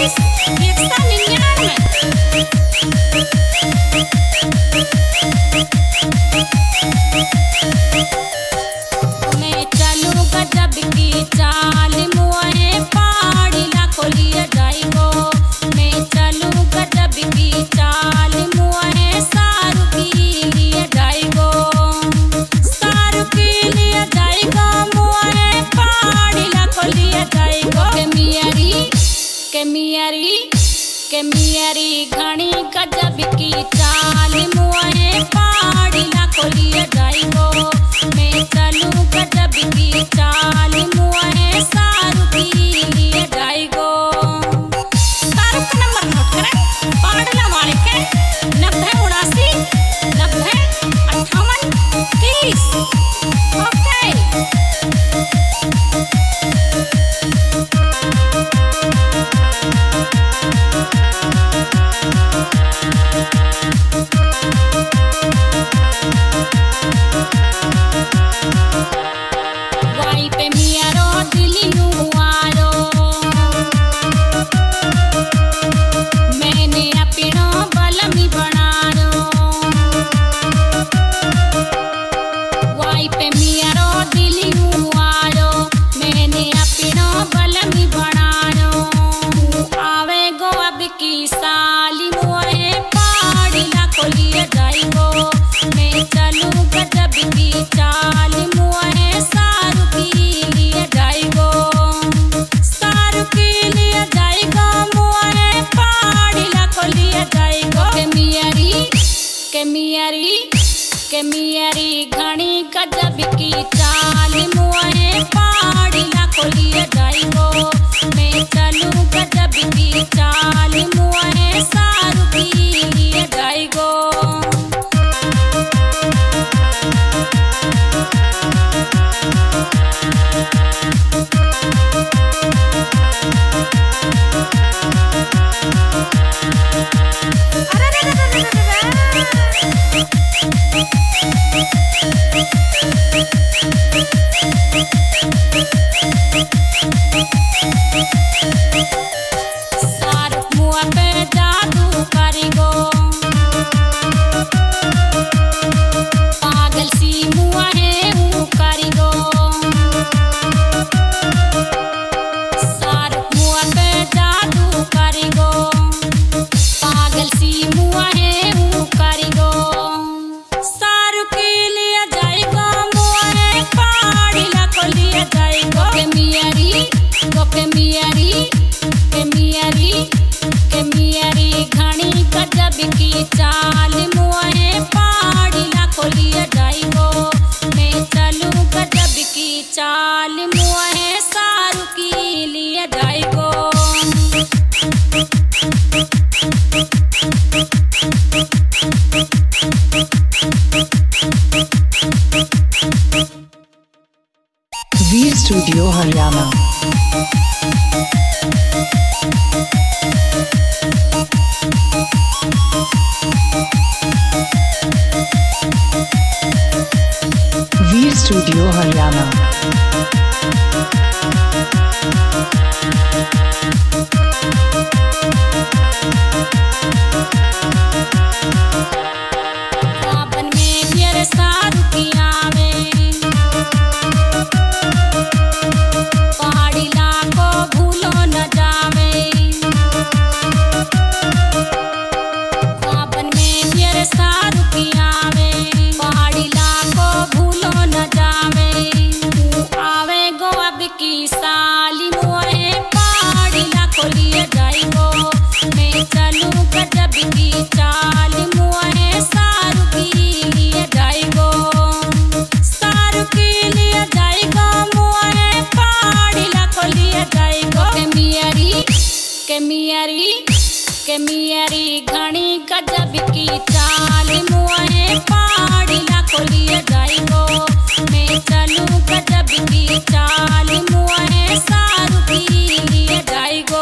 के मियारी घणी गजब की चाल मुँहे पहाड़ी ना खोलिए जाइगो मैं चलूं गजब की चाल मुँहे सारू की लिए जाइगो। सारू का नंबर नोट करें पहाड़ला वाले के 90 89 90 58 30 ओके। के मियारी घणी गजब की चाल मुँहे पहाड़ी ना खोलिए जाइगो मैं चलूं गजब की चाल मुँहे सारू की लिए जाइगो। की चाल मुँहे पहाड़ी ना खोलिए जाइगो मैं चलूं गजब की चाल मुँहे सारू की लिए जाइगो। वीर स्टूडियो हरियाणा। वीर स्टूडियो हरियाणा। सावन में मेरे सारू की आवे पहाड़ी लाको भूलो न जावे सावन में मेरे सारू की आवे पहाड़ी लाको भूलो न जावे आवे गो अब की साली मुँहे पहाड़ी ना खोलिए जाइगो मैं चलूं गजब की चाल मुँहे सारू की लिए जाइगो सारू की लिए जाइगो मुँहे पहाड़ी ना खोलिए जाइगो। के मियारी घणी गजब की चाल मुँहे पहाड़ी ना खोलिए जाइगो मैं चलूं गजब की चाल मुँहे सारू की लिए जाइगो।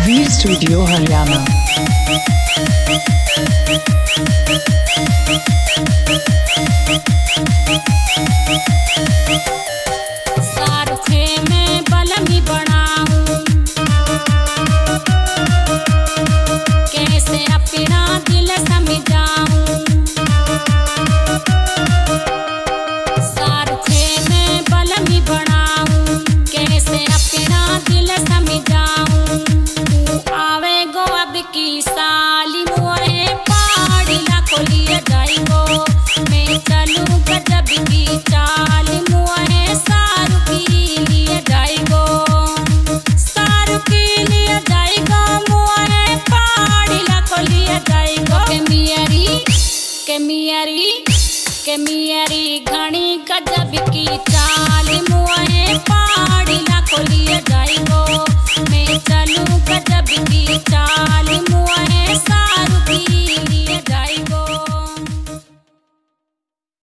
वीर स्टूडियो हरियाणा। सारुखे में बलमी बढ़ाऊं, कैसे अपना दिल समझाऊं। सारुखे में बलमी बढ़ाऊं, कैसे अपना दिल समझाऊं। तू आवे गो अब की साली मोरे पहाड़ी ला खोलिए जाएगो। मैं चलूं गजब की चाल मोरे सारू की लिए जाएगो। सारू की लिए जाएगो मोरे पहाड़ी ला खोलिए जाएगो। के मियारी घनी गजब की चाल मोरे